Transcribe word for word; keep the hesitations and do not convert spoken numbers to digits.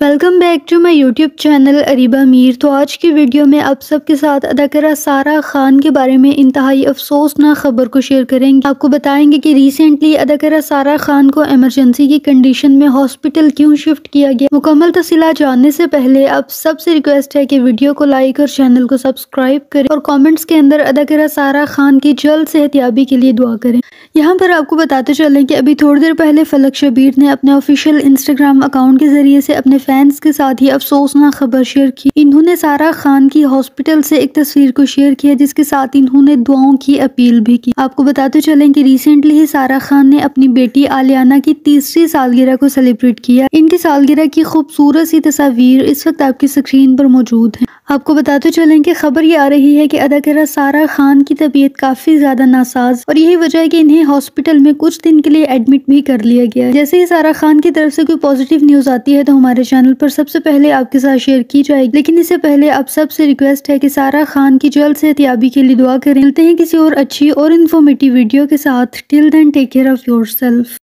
Welcome back to my YouTube channel Areeba Mir. तो आज की वीडियो में आप सबके साथ अदाकारा सारा खान के बारे में इंतहाई अफसोसनाक खबर को शेयर करेंगे। आपको बताएंगे कि रिसेंटली अदाकारा सारा खान को इमरजेंसी की कंडीशन में हॉस्पिटल क्यों शिफ्ट किया गया। मुकम्मल तफसीलात जानने से पहले आप सबसे रिक्वेस्ट है कि वीडियो को लाइक और चैनल को सब्सक्राइब करें और कॉमेंट्स के अंदर अदाकारा सारा खान की जल्द सेहतयाबी के लिए दुआ करें। यहाँ पर आपको बताते चलें कि अभी थोड़ी देर पहले फलक शबीर ने अपने ऑफिशियल इंस्टाग्राम अकाउंट के जरिए से अपने फैंस के साथ ही अफसोसनाक खबर शेयर की। इन्होंने सारा खान की हॉस्पिटल से एक तस्वीर को शेयर किया जिसके साथ इन्होंने दुआओं की अपील भी की। आपको बताते चलें कि रिसेंटली ही सारा खान ने अपनी बेटी आलियाना की तीसरी सालगिरह को सेलिब्रेट किया। इनकी सालगिरह की खूबसूरत सी तस्वीर इस वक्त आपकी स्क्रीन पर मौजूद है। आपको बताते चलें कि खबर ये आ रही है कि अदाकारा सारा खान की तबीयत काफी ज्यादा नासाज और यही वजह है कि इन्हें हॉस्पिटल में कुछ दिन के लिए एडमिट भी कर लिया गया है। जैसे ही सारा खान की तरफ से कोई पॉजिटिव न्यूज आती है तो हमारे चैनल पर सबसे पहले आपके साथ शेयर की जाएगी। लेकिन इससे पहले आप सबसे रिक्वेस्ट है कि सारा खान की जल्द सेहतयाबी के लिए दुआ करें। मिलते हैं किसी और अच्छी और इन्फॉर्मेटिव वीडियो के साथ। Till then take care of yourself.